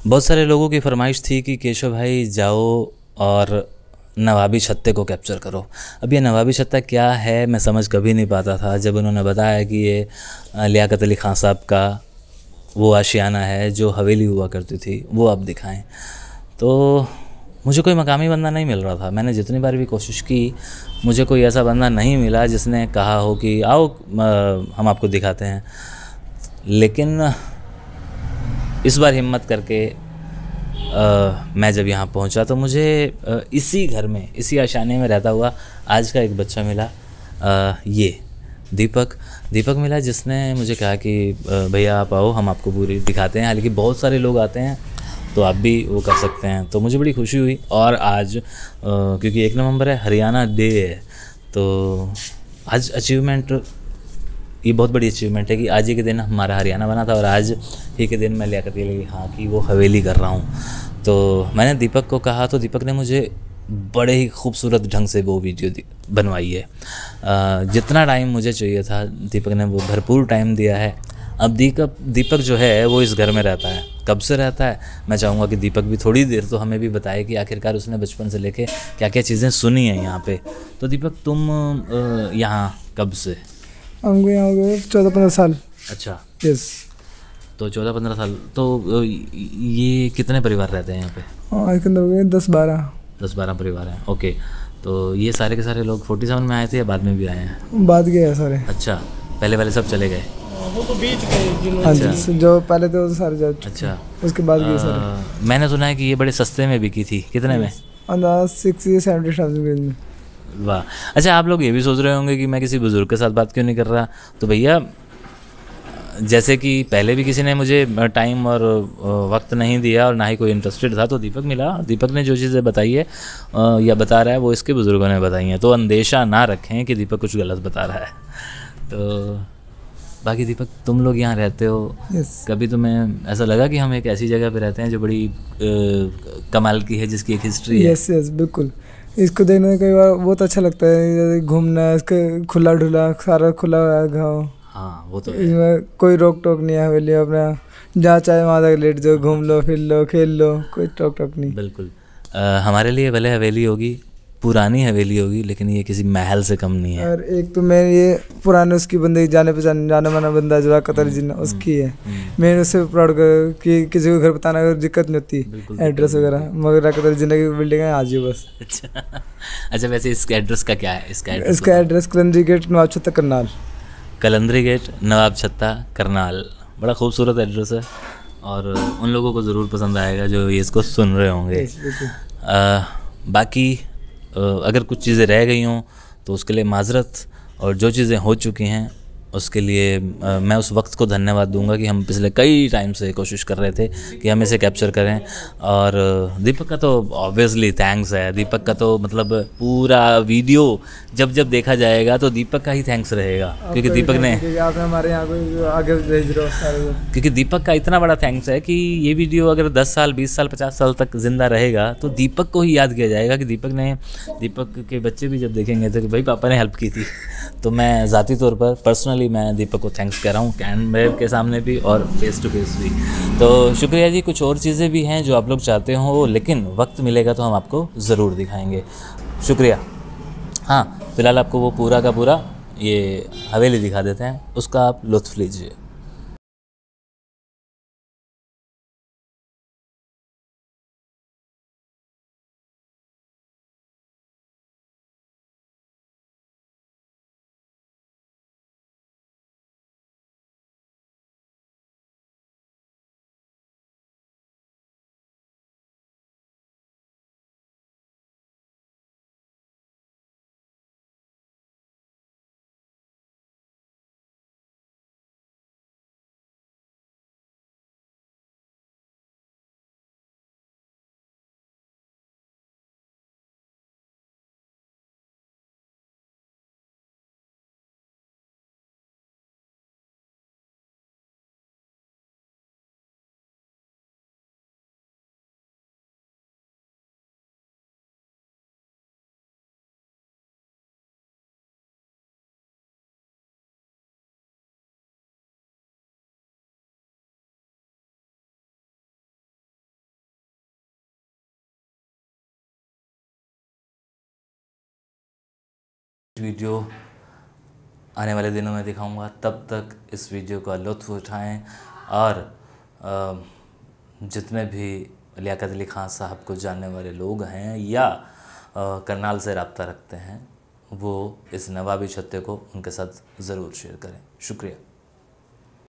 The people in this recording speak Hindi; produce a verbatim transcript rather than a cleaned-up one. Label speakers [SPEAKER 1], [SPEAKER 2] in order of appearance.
[SPEAKER 1] बहुत सारे लोगों की फरमाइश थी कि केशव भाई जाओ और नवाबी छत्ते को कैप्चर करो। अब ये नवाबी छत्ता क्या है मैं समझ कभी नहीं पाता था। जब उन्होंने बताया कि ये लियाकत अली खान साहब का वो आशियाना है जो हवेली हुआ करती थी वो आप दिखाएं, तो मुझे कोई मकामी बंदा नहीं मिल रहा था। मैंने जितनी बार भी कोशिश की मुझे कोई ऐसा बंदा नहीं मिला जिसने कहा हो कि आओ हम आपको दिखाते हैं। लेकिन इस बार हिम्मत करके आ, मैं जब यहाँ पहुँचा तो मुझे आ, इसी घर में इसी आशाने में रहता हुआ आज का एक बच्चा मिला, आ, ये दीपक दीपक मिला, जिसने मुझे कहा कि भैया आप आओ हम आपको पूरी दिखाते हैं। हालांकि बहुत सारे लोग आते हैं तो आप भी वो कर सकते हैं। तो मुझे बड़ी खुशी हुई। और आज आ, क्योंकि एक नवंबर है, हरियाणा डे है, तो आज अचीवमेंट, ये बहुत बड़ी अचीवमेंट है कि आज ही के दिन हमारा हरियाणा बना था और आज ही के दिन मैं लियाकत अली खां की वो हवेली कर रहा हूँ। तो मैंने दीपक को कहा तो दीपक ने मुझे बड़े ही खूबसूरत ढंग से वो वीडियो बनवाई है। आ, जितना टाइम मुझे चाहिए था दीपक ने वो भरपूर टाइम दिया है। अब दीपक दीपक जो है वो इस घर में रहता है। कब से रहता है मैं चाहूँगा कि दीपक भी थोड़ी देर तो हमें भी बताए कि आखिरकार उसने बचपन से लेके क्या क्या चीज़ें सुनी हैं यहाँ पे। तो दीपक तुम यहाँ कब से?
[SPEAKER 2] हमको यहाँ हो गए चौदह पंद्रह साल।
[SPEAKER 1] अच्छा,
[SPEAKER 2] यस।
[SPEAKER 1] तो चौदह पंद्रह साल। तो ये कितने परिवार रहते हैं यहाँ पे?
[SPEAKER 2] हाँ, इसके अंदर हो गए दस बारह
[SPEAKER 1] दस बारह परिवार हैं। ओके, तो ये सारे के सारे लोग फोर्टी सेवन में आए थे या बाद में भी आए हैं?
[SPEAKER 2] बाद गए हैं सारे।
[SPEAKER 1] अच्छा, पहले वाले सब चले गए?
[SPEAKER 2] वो तो बीच गए। हाँ जी, जो पहले थे वो सारे जा चुके।
[SPEAKER 1] अच्छा,
[SPEAKER 2] उसके बाद गए सारे।
[SPEAKER 1] मैंने सुना है कि ये बड़े सस्ते में बिकी थी। कितने में?
[SPEAKER 2] अंदाज सिक्सटी सेवेंटी थाउजेंड रेंज में।
[SPEAKER 1] वाह। अच्छा, आप लोग ये भी सोच रहे होंगे कि मैं किसी बुज़ुर्ग के साथ बात क्यों नहीं कर रहा। तो भैया, जैसे कि पहले भी किसी ने मुझे टाइम और वक्त नहीं दिया और ना ही कोई इंटरेस्टेड था, तो दीपक मिला। दीपक ने जो चीज़ें बताई है या बता रहा है वो इसके बुज़ुर्गों ने बताई हैं। तो अंदेशा ना रखें कि दीपक कुछ गलत बता रहा है। तो बाकी दीपक, तुम लोग यहाँ रहते हो,
[SPEAKER 2] yes.
[SPEAKER 1] कभी तुम्हें ऐसा लगा कि हम एक ऐसी जगह पे रहते हैं जो बड़ी आ, कमाल की है, जिसकी एक हिस्ट्री है?
[SPEAKER 2] यस यस बिल्कुल। इसको देखने में कई बार बहुत अच्छा लगता है। घूमना, इसका खुला ढुला सारा खुला हुआ है गाँव।
[SPEAKER 1] हाँ, वो तो है।
[SPEAKER 2] इसमें कोई रोक टोक नहीं है। हवेली अपना जहाँ चाहे वहाँ तक लेट जाओ, घूम लो, फिर लो, खेल लो, कोई टोक टोक नहीं।
[SPEAKER 1] बिल्कुल। आ, हमारे लिए भले हवेली होगी, पुरानी हवेली होगी, लेकिन ये किसी महल से कम नहीं है।
[SPEAKER 2] और एक तो मैं ये पुराने उसकी बंदे जाने पहचाने जाने माना बंदा जो लियाकत अली जिन्ना उसकी है। मैं उससे प्राउड कर कि किसी को घर बताना अगर दिक्कत नहीं होती एड्रेस वगैरह, मगर लियाकत अली जिन्ना की बिल्डिंग है आज ही बस।
[SPEAKER 1] अच्छा अच्छा, वैसे इसके एड्रेस का क्या है? इसका एड्रेस
[SPEAKER 2] इसका एड्रेस कलंदरी गेट नवाब छत्ता करनाल।
[SPEAKER 1] कलंदरी गेट नवाब छत्ता करनाल, बड़ा खूबसूरत एड्रेस है और उन लोगों को ज़रूर पसंद आएगा जो ये इसको सुन रहे होंगे। आ, बाकी अगर कुछ चीज़ें रह गई हों तो उसके लिए माजरत, और जो चीज़ें हो चुकी हैं उसके लिए आ, मैं उस वक्त को धन्यवाद दूंगा कि हम पिछले कई टाइम से कोशिश कर रहे थे कि हम इसे कैप्चर करें। और दीपक का तो ऑब्वियसली थैंक्स है। दीपक का तो मतलब पूरा वीडियो जब जब देखा जाएगा तो दीपक का ही थैंक्स रहेगा, क्योंकि दीपक ने
[SPEAKER 2] आपने हमारे यहाँ को आगे भेज रहे हो सारे।
[SPEAKER 1] क्योंकि दीपक का इतना बड़ा थैंक्स है कि ये वीडियो अगर दस साल बीस साल पचास साल तक ज़िंदा रहेगा तो दीपक को ही याद किया जाएगा कि दीपक ने, दीपक के बच्चे भी जब देखेंगे तो कि भाई पापा ने हेल्प की थी। तो मैं ज़ाती तौर पर पर्सनली मैं दीपक को थैंक्स कह रहा हूँ, कैमरे के सामने भी और फेस टू फेस भी। तो शुक्रिया जी। कुछ और चीज़ें भी हैं जो आप लोग चाहते हो, लेकिन वक्त मिलेगा तो हम आपको ज़रूर दिखाएंगे। शुक्रिया। हाँ, फिलहाल आपको वो पूरा का पूरा ये हवेली दिखा देते हैं, उसका आप लुत्फ़ लीजिए। वीडियो आने वाले दिनों में दिखाऊंगा। तब तक इस वीडियो का लुत्फ़ उठाएं और अ, जितने भी लियाकत अली ख़ान साहब को जानने वाले लोग हैं या अ, करनाल से रब्ता रखते हैं, वो इस नवाबी छत्ते को उनके साथ ज़रूर शेयर करें। शुक्रिया।